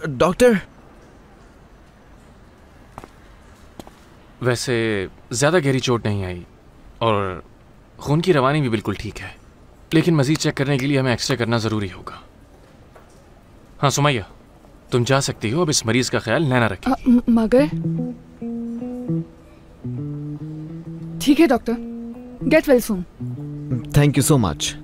Doctor, वैसे ज्यादा गहरी चोट नहीं आई और खून की रवानी भी बिल्कुल ठीक है, लेकिन मजीद चेक करने के लिए हमें एक्सरे करना जरूरी होगा। हाँ सुमैया, तुम जा सकती हो। अब इस मरीज का ख्याल नैना रखेगी। मगर ठीक है doctor, get well soon. Thank you so much.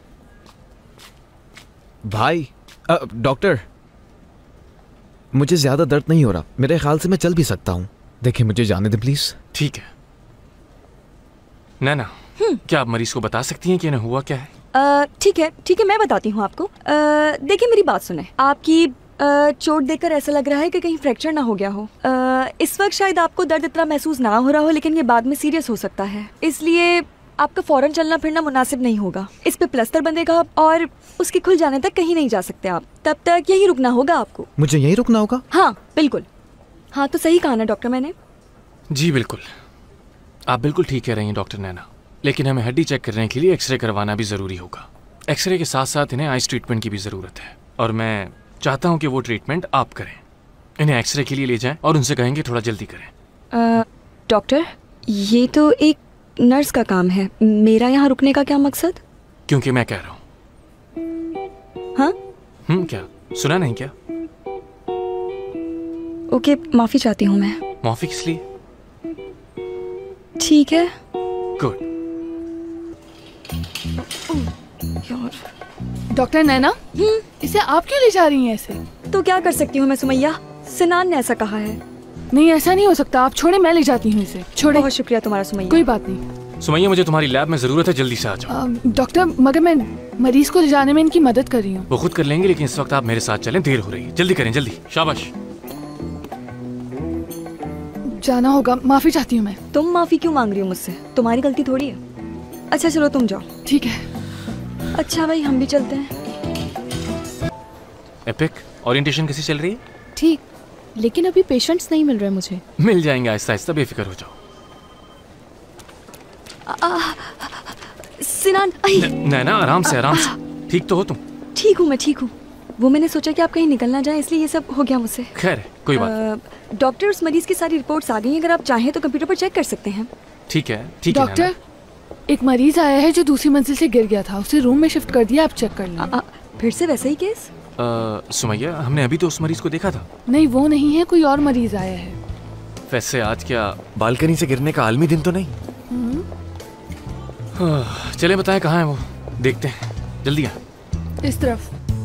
भाई, डॉक्टर, मुझे ज्यादा दर्द नहीं हो रहा, मेरे ख्याल से मैं चल भी सकता हूँ। देखिए मुझे जाने दे प्लीज। ठीक है नैना, क्या आप मरीज को बता सकती हैं कि इन्हें हुआ क्या है? ठीक है मैं बताती हूँ आपको। देखिए मेरी बात सुने, आपकी चोट देखकर ऐसा लग रहा है कि कहीं फ्रैक्चर ना हो गया हो। इस वक्त शायद आपको दर्द इतना महसूस ना हो रहा हो, लेकिन ये बाद में सीरियस हो सकता है, इसलिए आपका फौरन चलना फिरना मुनासिब नहीं होगा। इस पे प्लास्टर बंधेगा और उसके खुल जाने तक कहीं नहीं जा सकते आप। तब तक यही रुकना होगा आपको। मुझे यही रुकना होगा? हाँ बिल्कुल। हाँ तो सही कहा ना डॉक्टर मैंने? जी बिल्कुल, आप बिल्कुल ठीक कह रही हैं डॉक्टर नैना, लेकिन हमें हड्डी चेक करने के लिए एक्सरे करवाना भी जरूरी होगा। एक्सरे के साथ साथ इन्हें आइस ट्रीटमेंट की भी जरूरत है और मैं चाहता हूँ कि वो ट्रीटमेंट आप करें। इन्हें एक्सरे के लिए ले जाएं और उनसे कहेंगे थोड़ा जल्दी करें। डॉक्टर, ये तो एक नर्स का काम है, मेरा यहाँ रुकने का क्या मकसद? क्योंकि मैं कह रहा हूँ। हाँ? क्या सुना नहीं क्या? ओके, माफी चाहती हूँ मैं। माफी किस लिए? ठीक है। गुड। डॉक्टर नैना, इसे आप क्यों ले जा रही हैं ऐसे? तो क्या कर सकती हूँ मैं सुमैया, सिनान ने ऐसा कहा है। नहीं ऐसा नहीं हो सकता, आप छोड़े, मैं ले जाती हूँ इसे। छोड़े। बहुत शुक्रिया तुम्हारा सुमैया। कोई बात नहीं। सुमैया, मुझे तुम्हारी लैब में जरूरत है, जल्दी से आ जाओ। डॉक्टर, मगर मैं मरीज को ले जाने में इनकी मदद कर रही हूँ। वो खुद कर लेंगे, लेकिन इस वक्त आप मेरे साथ चलें, देर हो रही है। जल्दी करें, जल्दी। शाबाश। जाना होगा, माफी चाहती हूँ मैं। तुम माफी क्यों मांग रही हो मुझसे? तुम्हारी गलती थोड़ी है। अच्छा चलो तुम जाओ। ठीक है। अच्छा भाई, हम भी चलते हैं। एपिक, ओरिएंटेशन कैसी चल रही है? ठीक, लेकिन अभी पेशेंट्स नहीं मिल रहे मुझे। मिल जाएंगे आहिस्ता आहिस्ता, बेफिक्र हो जाओ। सिनान, नैना आराम से आराम से। ठीक तो हो तुम? ठीक हूँ मैं, ठीक हूँ। वो मैंने सोचा कि आप कहीं निकल ना जाए, इसलिए ये सब हो गया मुझसे। खैर कोई बात। डॉक्टर, उस मरीज की सारी रिपोर्ट्स आ गई हैं, अगर आप चाहें तो कंप्यूटर पर चेक कर सकते हैं। ठीक है ठीक है। डॉक्टर, एक मरीज आया है जो दूसरी मंजिल से गिर गया था, उसे रूम में शिफ्ट कर दिया, आप चेक कर लें। फिर से वैसा ही केस? सुमैया, हमने अभी तो उस मरीज को देखा था। नहीं वो नहीं है, कोई और मरीज आया है। वैसे आज क्या बालकनी से गिरने का आलमी दिन तो नहीं? चले बताएं कहाँ है वो, देखते हैं, जल्दी आ। इस तरफ।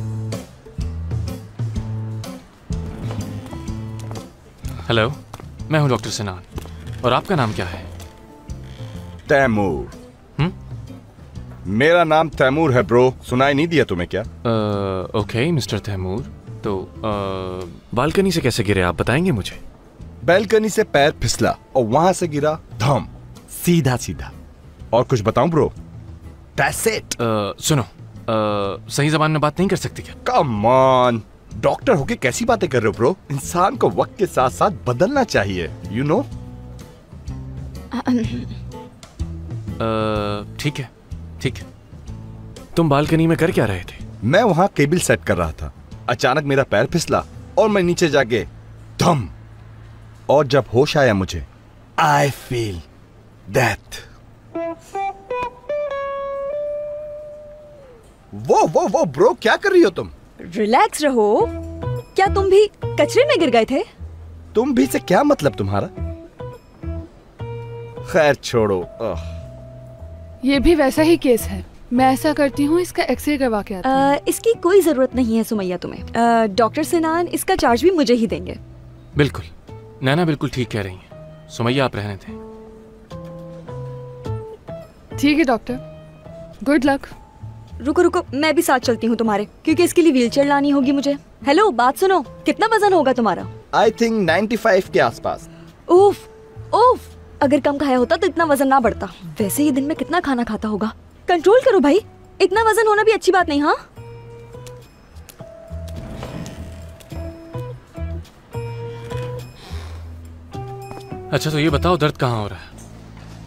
हेलो, मैं हूँ डॉक्टर सिनान, और आपका नाम क्या है? तैमूर। मेरा नाम तैमूर है ब्रो, सुनाई नहीं दिया तुम्हें क्या? ओके मिस्टर तैमूर, तो बालकनी से कैसे गिरे आप बताएंगे मुझे? बालकनी से पैर फिसला और वहां से गिरा धम, सीधा सीधा। और कुछ बताऊं ब्रो? That's it। सुनो, सही जबान में बात नहीं कर सकती क्या? कम ऑन, डॉक्टर होके कैसी बातें कर रहे हो ब्रो? इंसान को वक्त के साथ साथ बदलना चाहिए, यू नो। ठीक है ठीक है। तुम बालकनी में कर क्या रहे थे? मैं वहां केबल सेट कर रहा था, अचानक मेरा पैर फिसला और मैं नीचे जाके धम, और जब होश आया मुझे, आई फील डेथ। वो ब्रो, क्या कर रही हो तुम? रिलैक्स रहो। क्या तुम भी कचरे में गिर गए थे? तुम भी से क्या मतलब तुम्हारा? खैर छोड़ो। ये भी वैसा ही केस है, मैं ऐसा करती हूँ, इसका एक्सरे करवा के आती हूँ। इसकी कोई जरूरत नहीं है सुमैया तुम्हें। डॉक्टर सिनान इसका चार्ज भी मुझे ही देंगे। बिल्कुल, नैना बिल्कुल ठीक कह रही हैं। सुमैया आप रहने दें। ठीक है डॉक्टर, गुड लक। रुको रुको, मैं भी साथ चलती हूँ तुम्हारे, क्योंकि इसके लिए व्हीलचेयर लानी होगी मुझे। हेलो, बात सुनो, कितना वजन होगा तुम्हारा? आई थिंक 95 के आसपास। उफ उफ, अगर कम खाया होता तो इतना वजन ना बढ़ता। वैसे ये दिन में कितना खाना खाता होगा। कंट्रोल करो भाई, इतना वजन होना भी अच्छी बात नहीं। हाँ अच्छा, तो ये बताओ दर्द कहाँ हो रहा है?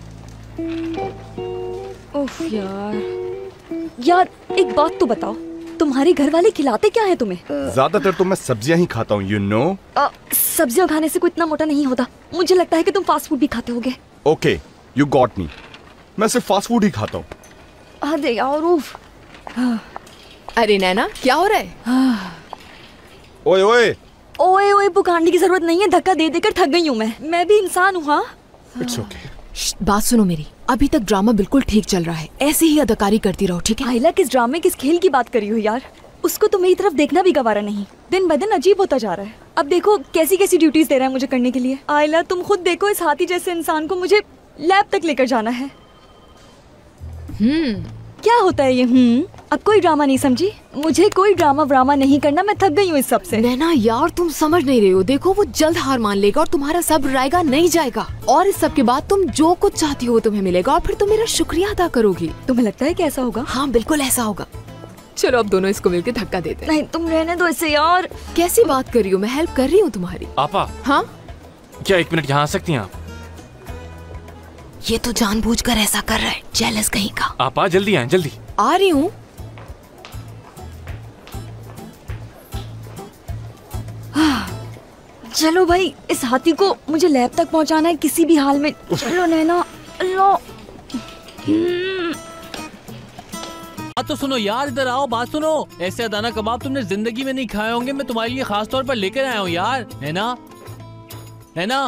उफ यार एक बात तो बताओ, तुम्हारे घर वाले खिलाते क्या है तुम्हें? ज्यादातर तो मैं सब्जियां ही खाता हूँ, यू नो। सब्जियां खाने से कोई इतना मोटा नहीं होता। मुझे लगता है कि तुम फास्ट फूड भी खाते होगे। Okay, you got me. मैं सिर्फ फास्ट फूड ही खाता हूँ। अरे यार, उफ। अरे नैना, क्या हो रहा है? ओए ओए ओए ओए पुकारने की जरूरत नहीं है, धक्का दे देकर थक गई हूँ मैं भी इंसान हूँ। हाँ, इट्स ओके। बात सुनो मेरी, अभी तक ड्रामा बिल्कुल ठीक चल रहा है, ऐसे ही अदाकारी करती रहो, ठीक है? आयला, किस ड्रामे किस खेल की बात करी हो यार? उसको तो मेरी तरफ देखना भी गवारा नहीं। दिन ब दिन अजीब होता जा रहा है। अब देखो कैसी कैसी ड्यूटीज दे रहा है मुझे करने के लिए। आयला, तुम खुद देखो, इस हाथी जैसे इंसान को मुझे लैब तक लेकर जाना है। क्या होता है ये? अब कोई ड्रामा नहीं समझी? मुझे कोई ड्रामा व्रामा नहीं करना, मैं थक गई हूँ इस सब से। नैना यार, तुम समझ नहीं रही हो। देखो, वो जल्द हार मान लेगा और तुम्हारा सब्र रायगा नहीं जाएगा, और इस सब के बाद तुम जो कुछ चाहती हो तुम्हें मिलेगा, और फिर तुम मेरा शुक्रिया अदा करोगी। तुम्हें लगता है कि ऐसा होगा? हाँ, बिल्कुल ऐसा होगा। चलो अब दोनों इसको मिलकर धक्का देते हैं। नहीं, तुम रहने दो इसे यार। कैसी बात कर रही हो, मैं हेल्प कर रही हूँ तुम्हारी। आपा, हाँ, क्या 1 मिनट यहाँ आ सकती हैं आप? ये तो जानबूझकर ऐसा कर रहा है, जेलस कहीं का। आपा जल्दी आए, जल्दी। आ रही हूँ। चलो भाई, इस हाथी को मुझे लैब तक पहुंचाना है किसी भी हाल में। चलो नैना, लो। तो सुनो यार, इधर आओ, बात सुनो। ऐसे अदाना कबाब तुमने जिंदगी में नहीं खाए होंगे, मैं तुम्हारे लिए खास तौर पर लेकर आया हूँ यार। है ना, है ना?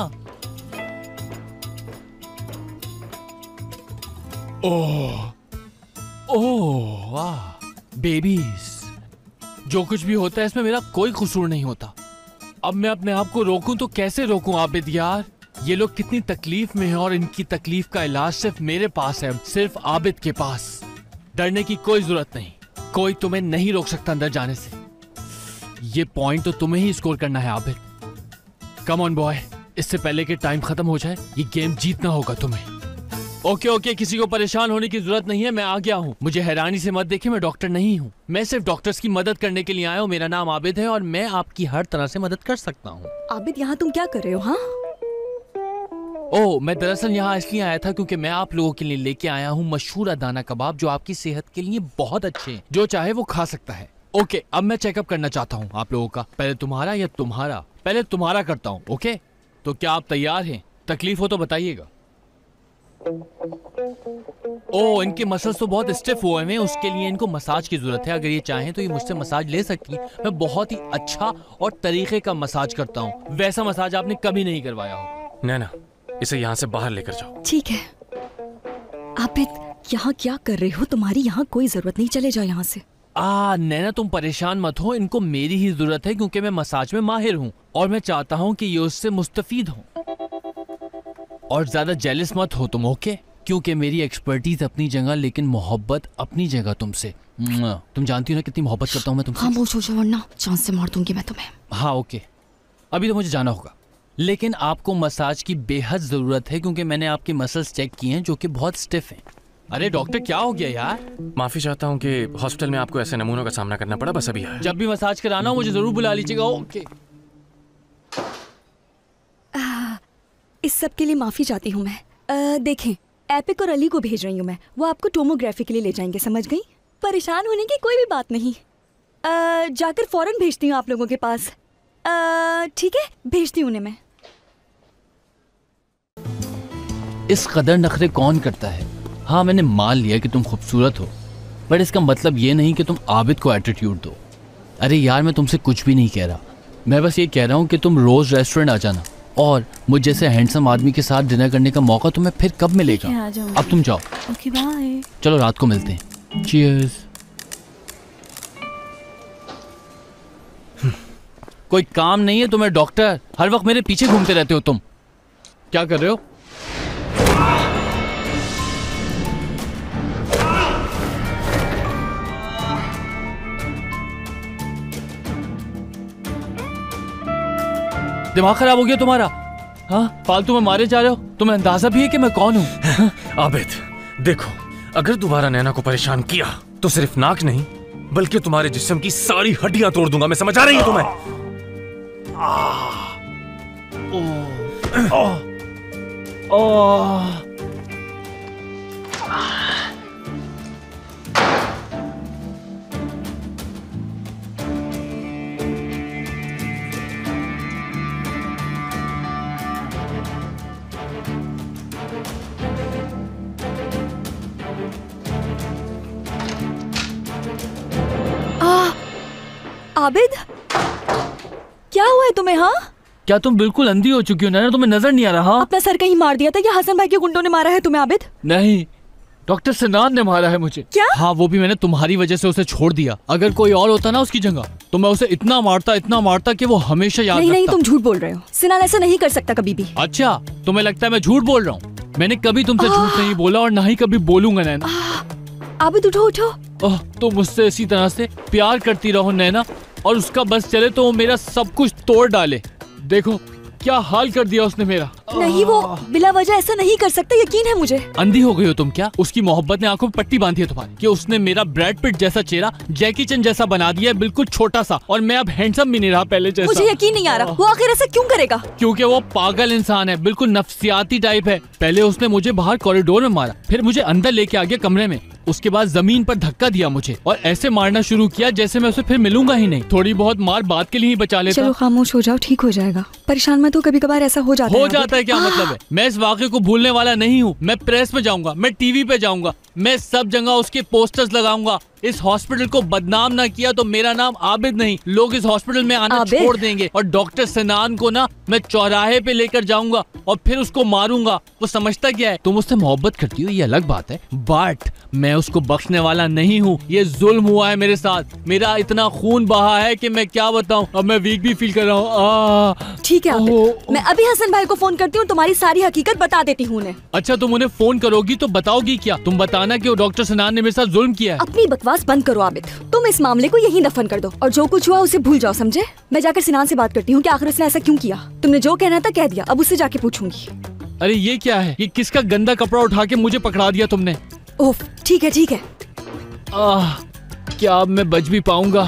ओह ओह वाह, बेबीज। जो कुछ भी होता है इसमें मेरा कोई कसूर नहीं होता। अब मैं अपने आप को रोकूं तो कैसे रोकूं आबिद यार? ये लोग कितनी तकलीफ में हैं और इनकी तकलीफ का इलाज सिर्फ मेरे पास है, सिर्फ आबिद के पास। डरने की कोई जरूरत नहीं, कोई तुम्हें नहीं रोक सकता अंदर जाने से। ये पॉइंट तो तुम्हें ही स्कोर करना है आबिद। कम ऑन बॉय, इससे पहले कि टाइम खत्म हो जाए, ये गेम जीतना होगा तुम्हें। ओके ओके, किसी को परेशान होने की जरूरत नहीं है, मैं आ गया हूँ। मुझे हैरानी से मत देखे, मैं डॉक्टर नहीं हूँ। मैं सिर्फ डॉक्टर्स की मदद करने के लिए आया हूँ। मेरा नाम आबिद है और मैं आपकी हर तरह से मदद कर सकता हूँ। आबिद, यहाँ तुम क्या कर रहे हो? हाँ, ओह, मैं दरअसल यहाँ इसलिए आया था क्योंकि मैं आप लोगों के लिए लेके आया हूँ मशहूर अदाना कबाब, जो आपकी सेहत के लिए बहुत अच्छे हैं। जो चाहे वो खा सकता है। ओके, अब मैं चेकअप करना चाहता हूँ आप लोगों का। पहले तुम्हारा या तुम्हारा? पहले तुम्हारा करता हूँ। ओके, तो क्या आप तैयार हैं? तकलीफ हो तो बताइएगा। ओह, इनके मसल्स तो बहुत स्टिफ हुए हैं, उसके लिए इनको मसाज की जरूरत है। अगर ये चाहें तो ये मुझसे मसाज ले सकती है। मैं बहुत ही अच्छा और तरीके का मसाज करता हूँ, वैसा मसाज आपने कभी नहीं करवाया होगा। नैना, इसे यहाँ से बाहर लेकर जाओ। ठीक है। आबिद, यहाँ क्या कर रहे हो? तुम्हारी यहाँ कोई जरूरत नहीं, चले जाओ यहाँ से। नैना, तुम परेशान मत हो, इनको मेरी ही जरूरत है क्योंकि मैं मसाज में माहिर हूँ और मैं चाहता हूँ कि ये उससे मुस्तफीद हो। और ज्यादा जेलस मत हो तुम, ओके? क्योंकि मेरी एक्सपर्टीज अपनी जगह, लेकिन मोहब्बत अपनी जगह तुमसे। तुम जानती हो ना कितनी मोहब्बत करता हूँ मैं तुमसे। खामोश हो जाओ वरना जान से मार दूंगी मैं तुम्हें। हाँ ओके, अभी तो मुझे जाना होगा, लेकिन आपको मसाज की बेहद जरूरत है क्योंकि मैंने आपके मसल्स चेक किए हैं जो कि बहुत स्टिफ हैं। अरे डॉक्टर, क्या हो गया यार? माफी चाहता हूँ कि हॉस्पिटल में आपको ऐसे नमूनों का सामना करना पड़ा, बस अभी आया। जब भी मसाज कराना हो मुझे जरूर बुला लीजिएगा। ओके। इस सब के लिए माफी चाहती हूँ मैं। देखें, एपिक और अली को भेज रही हूँ मैं, वो आपको टोमोग्राफी के लिए ले जाएंगे, समझ गई? परेशान होने की कोई भी बात नहीं। जाकर फौरन भेजती हूँ आप लोगों के पास। ठीक है, भेजती हूँ उन्हें मैं। इस कदर नखरे कौन करता है? हाँ, मैंने मान लिया कि तुम खूबसूरत हो, पर इसका मतलब ये नहीं कि तुम आबिद को एटीट्यूड दो। अरे यार, मैं तुमसे कुछ भी नहीं कह रहा, मैं बस ये कह रहा हूँ कि तुम रोज रेस्टोरेंट आ जाना और मुझ जैसे हैंडसम आदमी के साथ डिनर करने का मौका तुम्हें फिर कब मिलेगा? अब तुम जाओ। Okay, bye. चलो रात को मिलते हैं। चीयर्स। कोई काम नहीं है तुम्हें डॉक्टर? हर वक्त मेरे पीछे घूमते रहते हो तुम। क्या कर रहे हो? दिमाग खराब हो गया तुम्हारा? हाँ, फालतू में मारे जा रहे हो। तुम्हें अंदाजा भी है कि मैं कौन हूँ? आबिद, देखो, अगर दोबारा नैना को परेशान किया तो सिर्फ नाक नहीं बल्कि तुम्हारे जिस्म की सारी हड्डियां तोड़ दूंगा। मैं समझ आ रही हूँ तुम्हें? आबिद, क्या हुआ है तुम्हें? हाँ, क्या तुम बिल्कुल अंधी हो चुकी हो नैना? तुम्हें नजर नहीं आ रहा? अपना सर कहीं मार दिया था या हसन भाई के गुंडों ने मारा है तुम्हें आबिद? नहीं, डॉक्टर सिनान ने मारा है मुझे। क्या? हाँ, वो भी मैंने तुम्हारी वजह से उसे छोड़ दिया। अगर कोई और होता ना उसकी जगह तो मैं उसे इतना मारता कि वो हमेशा याद रखता। नहीं, तुम झूठ बोल रहे हो। सिनान ऐसा नहीं कर सकता कभी भी। अच्छा, तुम्हें लगता है मैं झूठ बोल रहा हूँ? मैंने कभी तुमसे झूठ नहीं बोला और ना ही कभी बोलूंगा नैना। आबिद उठो उठो। तुम मुझसे इसी तरह से प्यार करती रहो नैना, और उसका बस चले तो वो मेरा सब कुछ तोड़ डाले। देखो क्या हाल कर दिया उसने मेरा। नहीं, वो बिला वजह ऐसा नहीं कर सकता, यकीन है मुझे। अंधी हो गई हो तुम क्या? उसकी मोहब्बत ने आंखों में पट्टी बांधी है तुम्हारी कि उसने मेरा ब्रैड पिट जैसा चेहरा जैकी चैन जैसा बना दिया है, बिल्कुल छोटा सा, और मैं अब हैंडसम भी नहीं रहा पहले जैसा। मुझे यकीन नहीं आ रहा, वो आखिर ऐसा क्यों करेगा? क्योंकि वो पागल इंसान है, बिल्कुल नफ्सियाती टाइप है। पहले उसने मुझे बाहर कॉरिडोर में मारा, फिर मुझे अंदर लेके आ गया कमरे में, उसके बाद जमीन पर धक्का दिया मुझे और ऐसे मारना शुरू किया जैसे मैं उसे फिर मिलूंगा ही नहीं। थोड़ी बहुत मार बात के लिए ही बचा लेता। चलो खामोश हो जाओ, ठीक हो जाएगा। परेशान मत हो, कभी कभार ऐसा हो जाता है। क्या मतलब है? मैं इस वाक़े को भूलने वाला नहीं हूँ। मैं प्रेस में जाऊंगा, मैं टीवी पे जाऊंगा, मैं सब जगह उसके पोस्टर्स लगाऊंगा। इस हॉस्पिटल को बदनाम ना किया तो मेरा नाम आबिद नहीं, लोग इस हॉस्पिटल में आना छोड़ देंगे। और डॉक्टर सिनान को ना मैं चौराहे पे लेकर जाऊंगा और फिर उसको मारूंगा। वो समझता क्या है? तुम उससे मोहब्बत करती हो ये अलग बात है, बट मैं उसको बख्शने वाला नहीं हूँ। ये जुल्म हुआ है मेरे साथ, मेरा इतना खून बहा है कि मैं क्या बताऊँ। अब मैं वीक भी फील कर रहा हूँ। ठीक है आबिद, मैं अभी हसन भाई को फोन करती हूँ, तुम्हारी सारी हकीकत बता देती हूँ उन्हें। अच्छा, तुम उन्हें फोन करोगी तो बताओगी क्या? तुम बताना कि वो डॉक्टर सिनान ने मेरे साथ जुल्म किया है। अपनी बकवास बंद करो आबिद, तुम इस मामले को यहीं दफन कर दो और जो कुछ हुआ उसे भूल जाओ, समझे? मैं जाकर सिनान से बात करती हूँ कि आखिर उसने ऐसा क्यों किया। तुमने जो कहना था कह दिया, अब उससे जाके पूछूंगी। अरे ये क्या है? ये किसका गंदा कपड़ा उठा के मुझे पकड़ा दिया तुमने? ओफ, ठीक है ठीक है। क्या अब मैं बच भी पाऊंगा?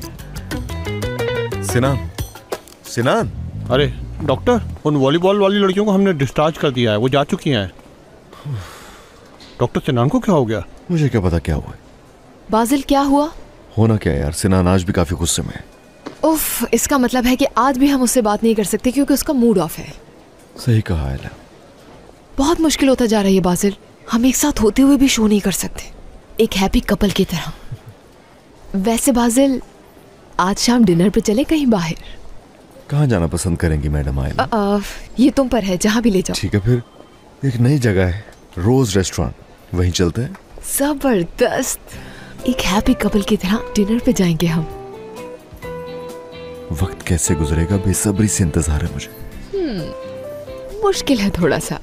सिनान। अरे डॉक्टर, उन वॉलीबॉल वाली लड़कियों को हमने डिस्चार्ज कर दिया है, वो जा चुकी हैं। डॉक्टर सिनान को क्या हो गया? मुझे क्या पता क्या हुआ। बाजिल क्या हुआ? होना क्या यार, सिनान आज भी काफी गुस्से में है। उफ, इसका मतलब है कि आज भी हम उससे बात नहीं कर सकते क्योंकि उसका मूड ऑफ है। सही कहा आयला। बहुत मुश्किल होता जा रही है बाजिल, हम एक साथ होते हुए भी शो नहीं कर सकते, एक हैप्पी कपल की तरह। वैसे बाजिल, आज शाम डिनर पे चले कहीं बाहर? कहाँ जाना पसंद करेंगी मैडम आयला? ये तुम पर है, जहाँ भी ले जाओ। ठीक है, फिर एक नई जगह है, रोज रेस्टोरेंट, वहीं चलते हैं। जबरदस्त, एक हैप्पी कपल की तरह डिनर पे जाएंगे हम। वक्त कैसे गुजरेगा बेसब्री से इंतजार है मुझे। मुश्किल है थोड़ा सा।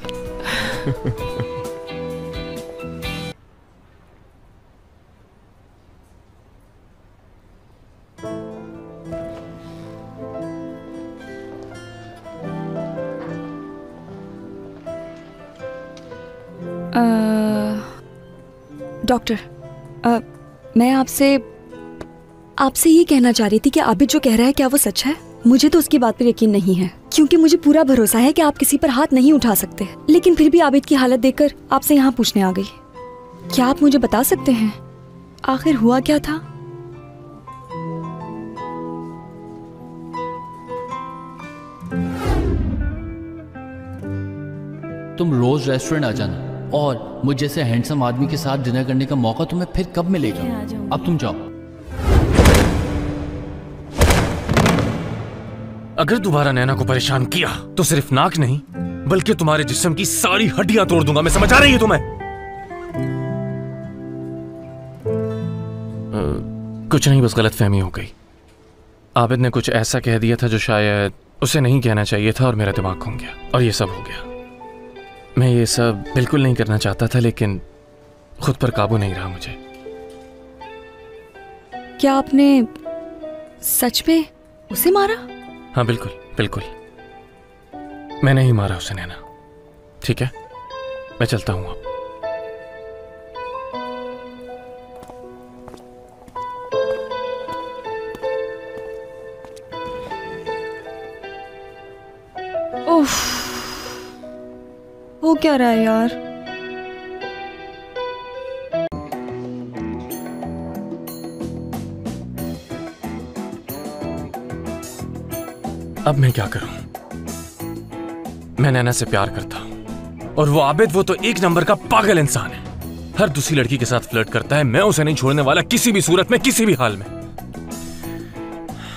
डॉक्टर, मैं आपसे ये कहना चाह रही थी कि आबिद जो कह रहा है क्या वो सच है? मुझे तो उसकी बात पर यकीन नहीं है, क्योंकि मुझे पूरा भरोसा है कि आप किसी पर हाथ नहीं उठा सकते। लेकिन फिर भी आबिद की हालत देखकर आपसे यहाँ पूछने आ गई। क्या आप मुझे बता सकते हैं आखिर हुआ क्या था? तुम रोज रेस्टोरेंट आ जाना और मुझ जैसे हैंडसम आदमी के साथ डिनर करने का मौका तुम्हें फिर कब मिलेगा? अब तुम जाओ। अगर दोबारा नैना को परेशान किया तो सिर्फ नाक नहीं बल्कि तुम्हारे जिस्म की सारी हड्डियां तोड़ दूंगा। मैं समझ आ रही है तुम्हें? कुछ नहीं, बस गलतफहमी हो गई। आबिद ने कुछ ऐसा कह दिया था जो शायद उसे नहीं कहना चाहिए था और मेरा दिमाग घूम गया और ये सब हो गया। मैं ये सब बिल्कुल नहीं करना चाहता था लेकिन खुद पर काबू नहीं रहा मुझे। क्या आपने सच में उसे मारा? हाँ बिल्कुल बिल्कुल, मैंने ही मारा उसे नैना। ठीक है, मैं चलता हूँ अब। उफ, हो क्या रहा है यार? अब मैं क्या करूं? मैं नैना से प्यार करता हूं और वो आबिद, वो तो एक नंबर का पागल इंसान है। हर दूसरी लड़की के साथ फ्लर्ट करता है। मैं उसे नहीं छोड़ने वाला किसी भी सूरत में, किसी भी हाल में।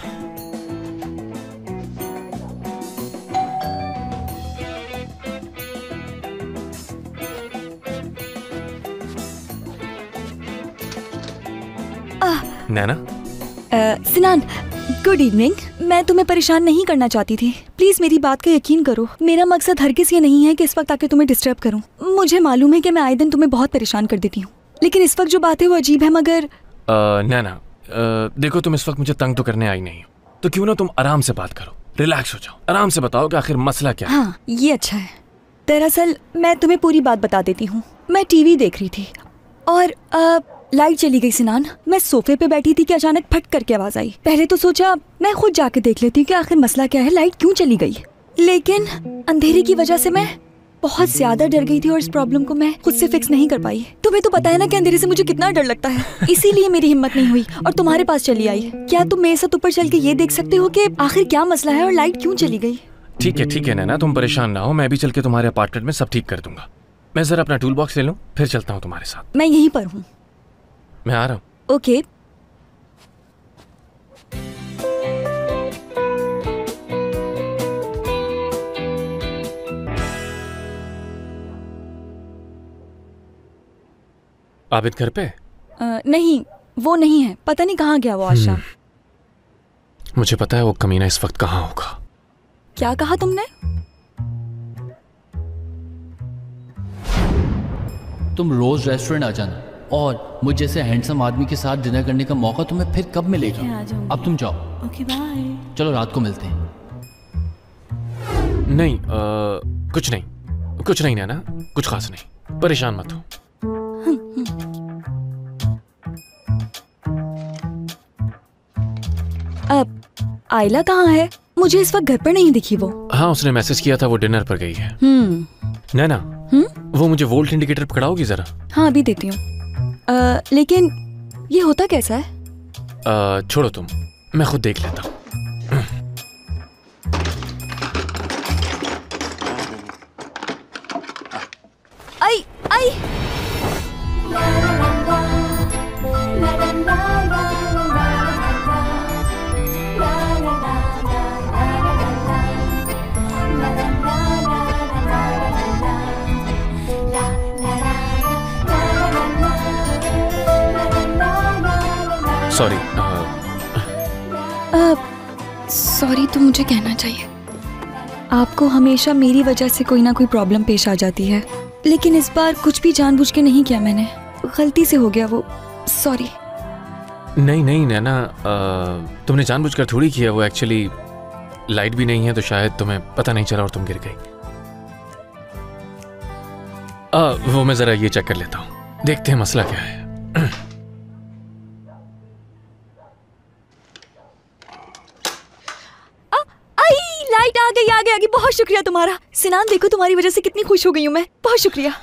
नैना। Sinan, good evening. मैं तुम्हें परेशान नहीं करना चाहती थी, प्लीज मेरी बात का यकीन करो। मेरा मकसद हरगिज़ ये नहीं है कि इस वक्त आके तुम्हें डिस्टर्ब करूं। मुझे मालूम है कि मैं आए दिन तुम्हें बहुत परेशान कर देती हूँ, लेकिन इस वक्त जो बात है वो अजीब है। मगर नैना, देखो तुम इस वक्त मुझे तंग तो करने आई नहीं हो, तो क्यों ना तुम आराम से बात करो, रिलैक्स हो जाओ, आराम से बताओ कि आखिर मसला क्या है। हाँ, ये अच्छा है। दरअसल मैं तुम्हें पूरी बात बता देती हूँ। मैं टीवी देख रही थी और लाइट चली गई। सिनान, मैं सोफे पे बैठी थी कि अचानक फट करके आवाज आई। पहले तो सोचा मैं खुद जाके देख लेती हूँ कि आखिर मसला क्या है, लाइट क्यों चली गई। लेकिन अंधेरे की वजह से मैं बहुत ज्यादा डर गई थी और इस प्रॉब्लम को मैं खुद से फिक्स नहीं कर पाई। तुम्हें तो पता है ना कि अंधेरे से मुझे कितना डर लगता है, इसीलिए मेरी हिम्मत नहीं हुई और तुम्हारे पास चली आई। क्या तुम मेरे साथ ऊपर चल के ये देख सकते हो कि आखिर क्या मसला है और लाइट क्यों चली गई? ठीक है नैना, तुम परेशान ना हो, मैं भी चल के तुम्हारे अपार्टमेंट में सब ठीक कर दूंगा। मैं जरा अपना टूल बॉक्स ले लूं, फिर चलता हूँ तुम्हारे साथ। मैं यहीं पर हूँ। मैं आ रहा हूँ। ओके। आबिद घर पे? नहीं, वो नहीं है। पता नहीं कहाँ गया वो आज शाम। मुझे पता है वो कमीना इस वक्त कहाँ होगा। क्या कहा तुमने? तुम रोज रेस्टोरेंट आ जाना और मुझ जैसे हैंडसम आदमी के साथ डिनर करने का मौका तुम्हें फिर कब मिलेगा? अब तुम जाओ। Okay bye. चलो रात को मिलते हैं। नहीं, कुछ नहीं नैना, कुछ खास नहीं, परेशान मत हो। अब आयला कहाँ है? मुझे इस वक्त घर पर नहीं दिखी वो। हाँ, उसने मैसेज किया था, वो डिनर पर गई है। नैना, वो मुझे वोल्ट इंडिकेटर पकड़ाओगी जरा? हाँ, अभी देती हूँ। लेकिन ये होता कैसा है? छोड़ो तुम, मैं खुद देख लेता हूँ। आई आई। सॉरी तो मुझे कहना चाहिए। आपको हमेशा मेरी वजह से कोई ना कोई प्रॉब्लम पेश आ जाती है, लेकिन इस बार कुछ भी जानबूझ के नहीं किया मैंने, गलती से हो गया वो। सॉरी। नहीं नैना, तुमने जानबूझकर थोड़ी किया। वो एक्चुअली लाइट भी नहीं है तो शायद तुम्हें पता नहीं चला और तुम गिर गई। वो मैं जरा ये चेक कर लेता हूँ, देखते हैं मसला क्या है। लाइट आ गई। बहुत शुक्रिया तुम्हारा सिनान। देखो तुम्हारी वजह से कितनी खुश हो गई हूँ मैं। बहुत शुक्रिया।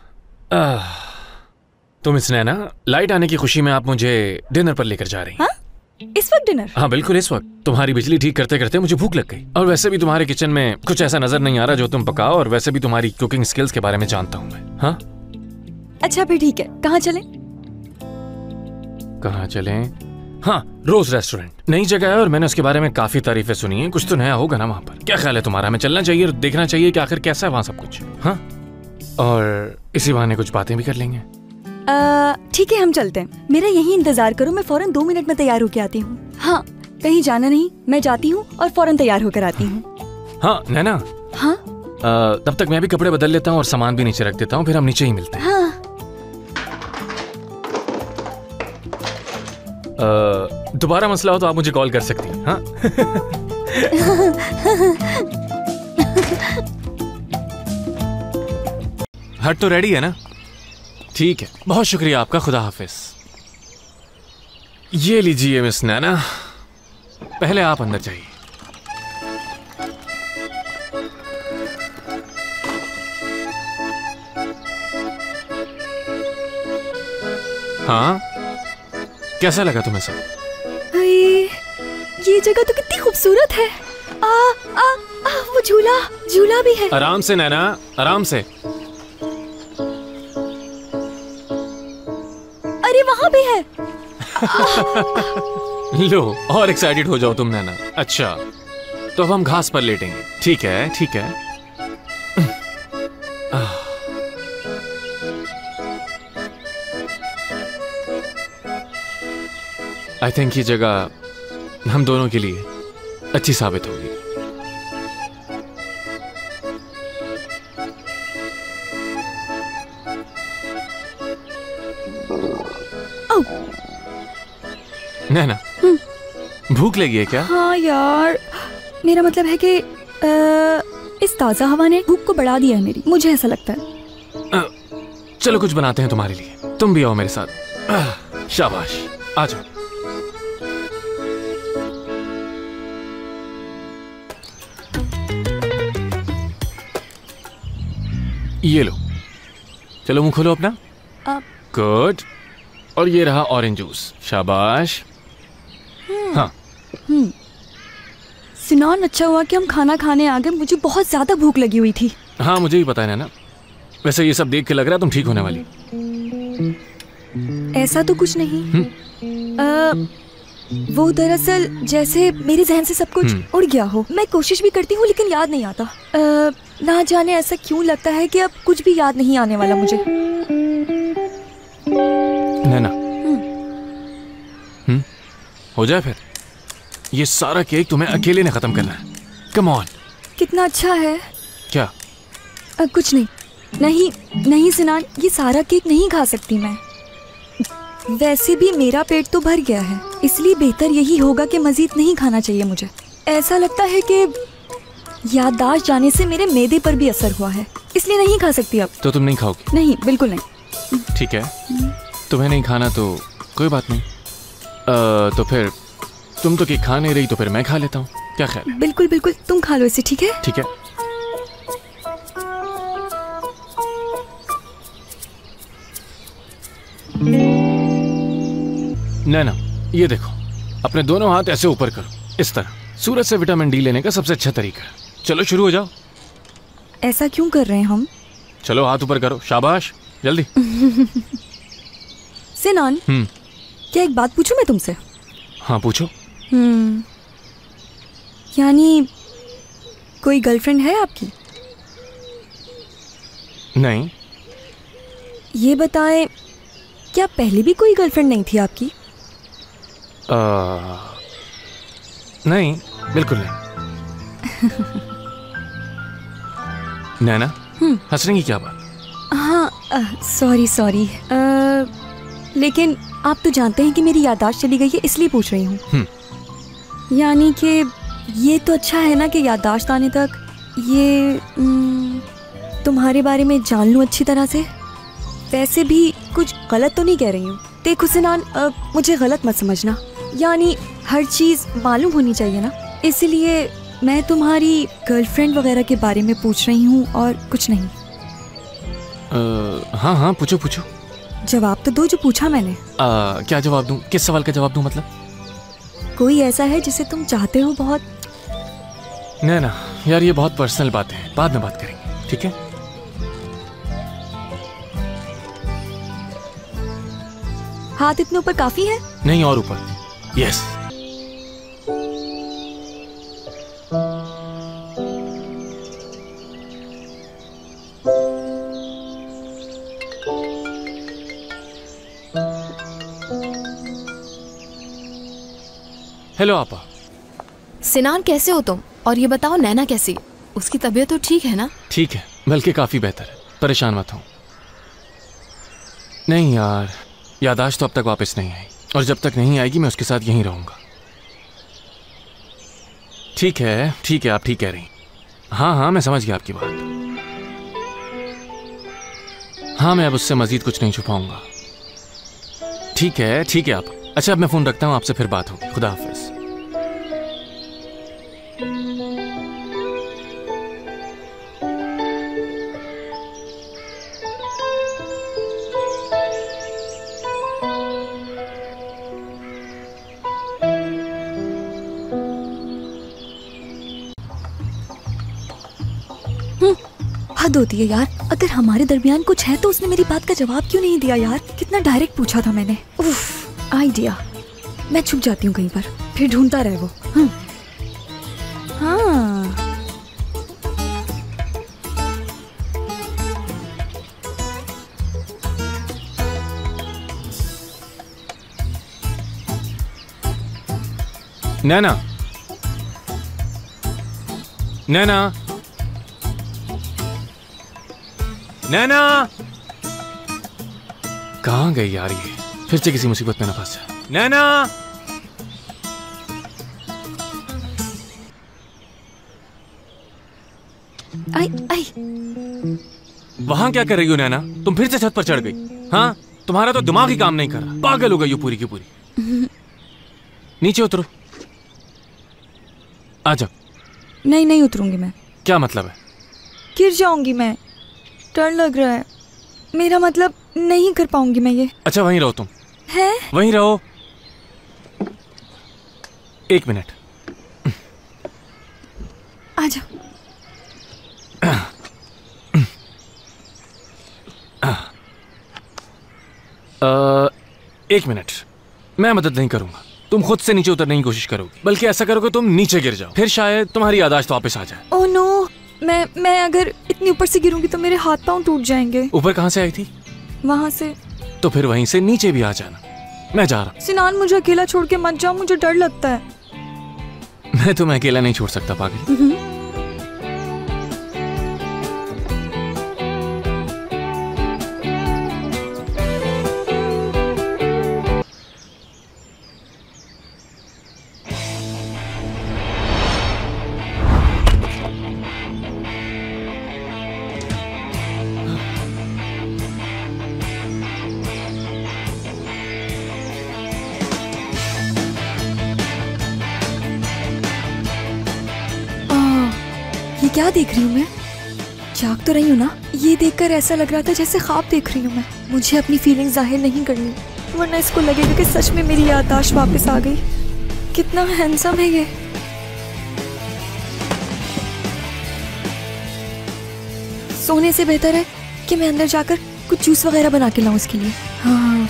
तुम इस नैना, लाइट आने की खुशी में आप मुझे डिनर पर लेकर जा रही हैं? हाँ? इस वक्त डिनर? हाँ बिल्कुल इस वक्त। तुम्हारी बिजली ठीक करते करते मुझे भूख लग गई, और वैसे भी तुम्हारे किचन में कुछ ऐसा नजर नहीं आ रहा जो तुम पकाओ, और वैसे भी तुम्हारी कुकिंग स्किल्स के बारे में जानता हूँ मैं। हाँ अच्छा फिर ठीक है, कहाँ चलें? हाँ, रोज रेस्टोरेंट नई जगह है और मैंने उसके बारे में काफी तारीफें सुनी हैं। कुछ तो नया होगा ना वहाँ पर। क्या ख्याल है तुम्हारा? हमें चलना चाहिए और देखना चाहिए कि आखिर कैसा है वहाँ सब कुछ। हाँ, और इसी बहाने कुछ बातें भी कर लेंगे। ठीक है, हम चलते हैं। मेरा यही इंतजार करो, मैं फौरन 2 मिनट में तैयार होकर आती हूँ। हाँ, कहीं जाना नहीं, मैं जाती हूँ और फौरन तैयार होकर आती हूँ। हाँ नैना। हाँ, तब तक मैं भी कपड़े बदल लेता हूँ और सामान भी नीचे रख देता हूँ, फिर हम नीचे ही मिलते हैं। हाँ। दोबारा मसला हो तो आप मुझे कॉल कर सकती हैं। हाँ? हट तो रेडी है ना? ठीक है, बहुत शुक्रिया आपका, खुदा हाफिज। ये लीजिए मिस नैना, पहले आप अंदर जाइए। हाँ, कैसा लगा तुम्हें सब? ये जगह तो कितनी खूबसूरत है। वो झूला भी है। आराम से नैना, आराम से। अरे वहाँ भी है। लो, और एक्साइटेड हो जाओ तुम नैना। अच्छा, तो अब हम घास पर लेटेंगे। ठीक है, ठीक है। आई थिंक ये जगह हम दोनों के लिए अच्छी साबित होगी। नैना, भूख लगी है क्या? हाँ यार, मेरा मतलब है कि इस ताज़ा हवा ने भूख को बढ़ा दिया है मेरी, मुझे ऐसा लगता है। चलो कुछ बनाते हैं तुम्हारे लिए, तुम भी आओ मेरे साथ। शाबाश, आ जाओ। ये लो, चलो मुंह खोलो अपना। गुड। और ये रहा ऑरेंज जूस। शाबाश। हाँ। सिनान, अच्छा हुआ कि हम खाना खाने आ गए, मुझे बहुत ज्यादा भूख लगी हुई थी। हाँ मुझे भी पता है ना। वैसे ये सब देख के लग रहा है तुम ठीक होने वाली। ऐसा तो कुछ नहीं। वो दरअसल जैसे मेरे जहन से सब कुछ उड़ गया हो। मैं कोशिश भी करती हूँ लेकिन याद नहीं आता। ना जाने ऐसा क्यों लगता है कि अब कुछ भी याद नहीं आने वाला मुझे। नैना, हो जाए फिर। ये सारा केक तुम्हें अकेले ने खत्म करना है। Come on. कितना अच्छा है। क्या? कुछ नहीं। नहीं नहीं सिनान, ये सारा केक नहीं खा सकती मैं। वैसे भी मेरा पेट तो भर गया है, इसलिए बेहतर यही होगा कि मजीद नहीं खाना चाहिए मुझे। ऐसा लगता है कि याददाश्त जाने से मेरे मैदे पर भी असर हुआ है, इसलिए नहीं खा सकती अब। तो तुम नहीं खाओगी? नहीं, बिल्कुल नहीं। ठीक है, तुम्हें नहीं खाना तो कोई बात नहीं। तो फिर तुम तो केक खा नहीं रही, तो फिर मैं खा लेता हूँ, क्या ख्याल? बिल्कुल बिल्कुल, तुम खा लो इसे। ठीक है? ठीक है। नैना, ये देखो, अपने दोनों हाथ ऐसे ऊपर करो, इस तरह। सूरज से विटामिन डी लेने का सबसे अच्छा तरीका है। चलो शुरू हो जाओ। ऐसा क्यों कर रहे हैं हम? चलो हाथ ऊपर करो। शाबाश, जल्दी। सिनान, क्या एक बात पूछूं मैं तुमसे? हाँ पूछो। यानी कोई गर्लफ्रेंड है आपकी? नहीं। ये बताएं, क्या पहले भी कोई गर्लफ्रेंड नहीं थी आपकी? नहीं, बिल्कुल नहीं। नैना, हंसने की क्या बात? हाँ, सॉरी। लेकिन आप तो जानते हैं कि मेरी याददाश्त चली गई है, इसलिए पूछ रही हूँ। यानी कि ये तो अच्छा है ना कि याददाश्त आने तक ये तुम्हारे बारे में जान लूँ अच्छी तरह से। वैसे भी कुछ गलत तो नहीं कह रही हूँ। देखो सिनान, मुझे गलत मत समझना, यानी हर चीज़ मालूम होनी चाहिए ना, इसलिए मैं तुम्हारी गर्लफ्रेंड वगैरह के बारे में पूछ रही हूँ और कुछ नहीं। हाँ पूछो पूछो। जवाब तो दो जो पूछा मैंने। क्या जवाब दूँ? किस सवाल का जवाब दूँ? मतलब कोई ऐसा है जिसे तुम चाहते हो बहुत? नैना यार, ये बहुत पर्सनल बातें हैं, बाद में बात करेंगे, ठीक है? हाथ इतने ऊपर काफी है? नहीं, और ऊपर। यस। हेलो आपा। सिनान, कैसे हो तुम? और ये बताओ, नैना कैसी? उसकी तबीयत तो ठीक है ना? ठीक है, बल्कि काफी बेहतर है, परेशान मत हो। नहीं यार, याददाश्त तो अब तक वापस नहीं आई, और जब तक नहीं आएगी मैं उसके साथ यहीं रहूंगा। ठीक है, आप ठीक कह रही। हाँ, मैं समझ गया आपकी बात। हाँ, मैं अब उससे मजीद कुछ नहीं छुपाऊंगा। ठीक है आप। अच्छा, अब मैं फोन रखता हूँ, आपसे फिर बात होगी। खुदा हाफिज। हद होती है यार, अगर हमारे दरमियान कुछ है तो उसने मेरी बात का जवाब क्यों नहीं दिया यार? कितना डायरेक्ट पूछा था मैंने। उफ, आइडिया। मैं छुप जाती हूँ कहीं पर, फिर ढूंढता रहे वो। हाँ, नैना, नैना, नैना, कहाँ गई यार ये? फिर से किसी मुसीबत में ना फंस जाए। नैना, आई आई। वहां क्या कर रही हो नैना? तुम फिर से छत पर चढ़ गई? हाँ, तुम्हारा तो दिमाग ही काम नहीं कर रहा। पागल हो गई हो पूरी की पूरी। नीचे उतरो। आ जाओ। नहीं नहीं उतरूंगी मैं। क्या मतलब है? गिर जाऊंगी मैं, डर लग रहा है। मेरा मतलब नहीं कर पाऊंगी मैं ये। अच्छा वहीं रहो तुम। है? वहीं रहो। 1 मिनट। आ जाओ। एक मिनट, मैं मदद नहीं करूंगा। तुम खुद से नीचे उतरने की कोशिश करोगी, बल्कि ऐसा करोगे तुम नीचे गिर जाओ, फिर शायद तुम्हारी याददाश्त वापस आ जाए। ओह नो, मैं अगर इतनी ऊपर से गिरूंगी तो मेरे हाथ पांव टूट जाएंगे। ऊपर कहाँ से आई थी? वहाँ से। तो फिर वहीं से नीचे भी आ जाना। मैं जा रहा हूँ। सिनान मुझे अकेला छोड़ के मत जाओ, मुझे डर लगता है। मैं तुम्हें अकेला नहीं छोड़ सकता पागल। क्या देख रही हूँ मैं? जाग तो रही हूँ ना? ये देखकर ऐसा लग रहा था जैसे ख्वाब देख रही हूँ मैं। मुझे अपनी फीलिंग जाहिर नहीं करनी, वरना इसको लगेगा कि सच में मेरी याददाश्त वापस आ गई। कितना हैंडसम है ये। सोने से बेहतर है कि मैं अंदर जाकर कुछ जूस वगैरह बना के लाऊं उसके लिए। हाँ।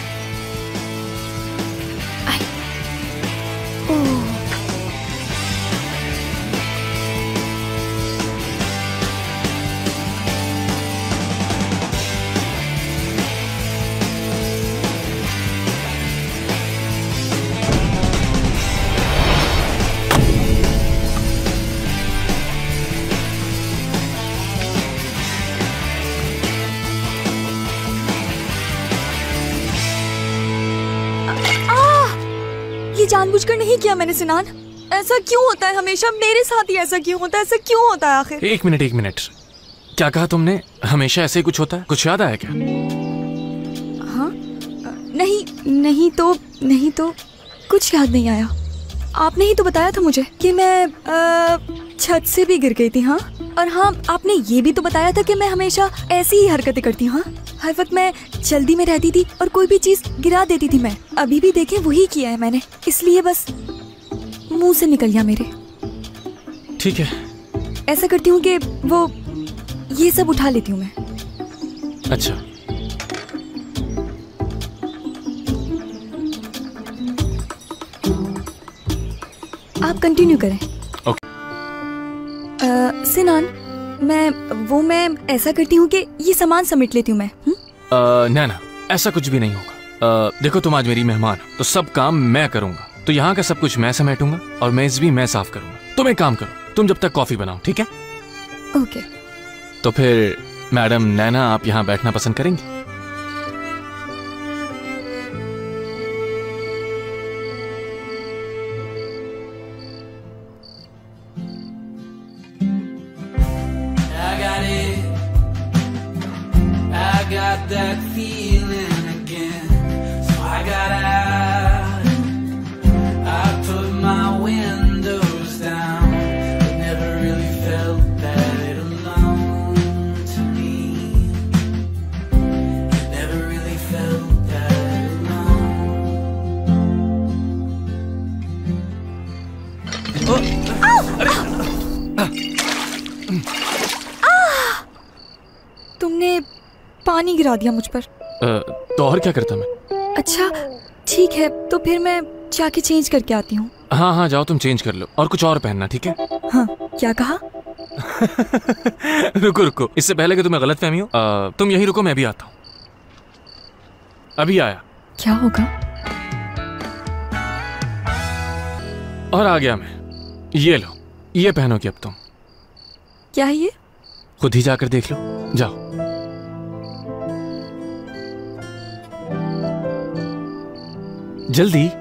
जानबूझकर नहीं किया मैंने सिनान। ऐसा क्यों होता है हमेशा? मेरे साथ ही ऐसा क्यों होता है? ऐसा क्यों होता है आखिर? एक मिनट, क्या कहा तुमने? हमेशा ऐसे ही कुछ होता है? कुछ याद आया क्या? हाँ, नहीं तो कुछ याद नहीं आया। आपने ही तो बताया था मुझे कि मैं छत से भी गिर गई थी। हाँ, और हाँ, आपने ये भी तो बताया था कि मैं हमेशा ऐसी ही हरकतें करती हूँ। हाँ, हर वक्त मैं जल्दी में रहती थी और कोई भी चीज गिरा देती थी मैं। अभी भी देखें वही किया है मैंने, इसलिए बस मुंह से निकल गया मेरे। ठीक है, ऐसा करती हूँ कि वो ये सब उठा लेती हूँ मैं। अच्छा, आप कंटिन्यू करें। ओके। सिनान, मैं ऐसा करती हूँ कि ये सामान समेट लेती हूँ मैं। ना, ऐसा कुछ भी नहीं होगा। देखो तुम आज मेरी मेहमान हो, तो सब काम मैं करूंगा। तो यहाँ का सब कुछ मैं समेटूंगा और मेज भी मैं साफ करूंगा। तुम एक काम करो, तुम जब तक कॉफी बनाओ, ठीक है? ओके। तो फिर मैडम नैना, आप यहाँ बैठना पसंद करेंगी? That feeling again, so I got out. I put my windows down, but never really felt that alone to me. Never really felt that alone. तुमने पानी गिरा दिया मुझ पर। तो और क्या करता मैं? अच्छा ठीक है, तो फिर मैं जाके चेंज करके आती हूँ। हाँ, जाओ तुम चेंज कर लो और कुछ और पहनना, ठीक है? हाँ, क्या कहा? रुको, इससे पहले कि तुम्हें गलतफहमी हो, तुम यहीं रुको, मैं भी आता हूँ। अभी आया। क्या होगा? और आ गया मैं। ये लो, ये पहनोगी अब तुम। क्या है ये? खुद ही जाकर देख लो, जाओ। जल्दी।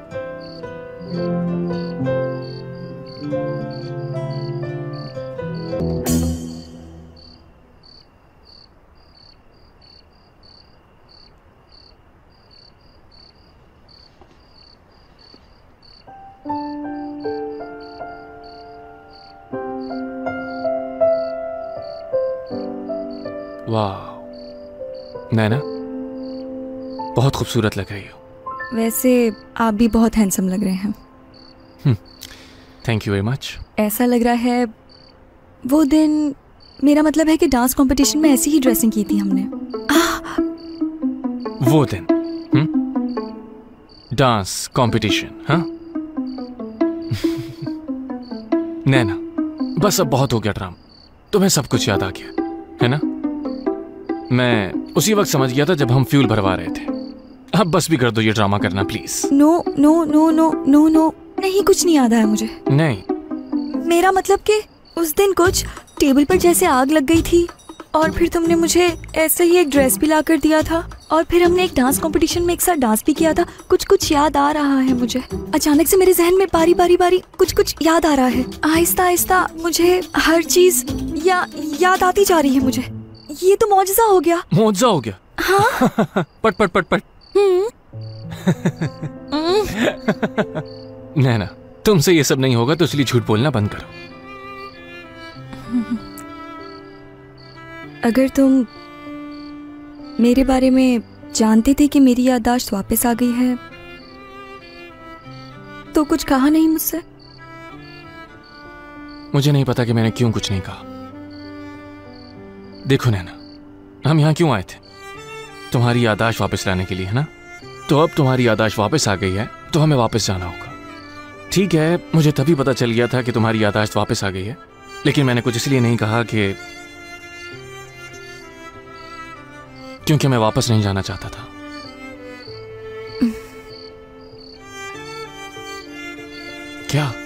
वाह नैना, बहुत खूबसूरत लग रही हो। वैसे आप भी बहुत हैंडसम लग रहे हैं। Thank you very much. ऐसा लग रहा है वो दिन, मेरा मतलब है कि डांस कंपटीशन में ऐसी ही ड्रेसिंग की थी हमने। वो दिन डांस कंपटीशन? हाँ नैना, बस अब बहुत हो गया ड्रामा। तुम्हें सब कुछ याद आ गया है ना? मैं उसी वक्त समझ गया था जब हम फ्यूल भरवा रहे थे। अब बस भी कर दो ये ड्रामा करना please. No no no no no no, नहीं कुछ नहीं याद आया मुझे। नहीं, मेरा मतलब कि उस दिन कुछ टेबल पर जैसे आग लग गई थी और फिर तुमने मुझे ऐसे ही एक ड्रेस भी ला कर दिया था और फिर हमने एक डांस कंपटीशन में एक साथ डांस भी किया था। कुछ कुछ याद आ रहा है मुझे। अचानक से मेरे जहन में बारी बारी बारी कुछ कुछ याद आ रहा है। आहिस्ता आहिस्ता मुझे हर चीज याद आती जा रही है मुझे। ये तो मौजज़ा हो गया। मौजज़ा हो गया? हाँ। पट पट पट पट। नैना, तुमसे ये सब नहीं होगा तो इसलिए झूठ बोलना बंद करो। अगर तुम मेरे बारे में जानते थे कि मेरी याददाश्त वापस आ गई है तो कुछ कहा नहीं मुझसे? मुझे नहीं पता कि मैंने क्यों कुछ नहीं कहा। देखो नैना, हम यहाँ क्यों आए थे? तुम्हारी याददाश्त वापस लाने के लिए, है ना? तो अब तुम्हारी याददाश्त वापस आ गई है तो हमें वापस जाना होगा। ठीक है, मुझे तभी पता चल गया था कि तुम्हारी याददाश्त वापस आ गई है, लेकिन मैंने कुछ इसलिए नहीं कहा कि क्योंकि मैं वापस नहीं जाना चाहता था। क्या?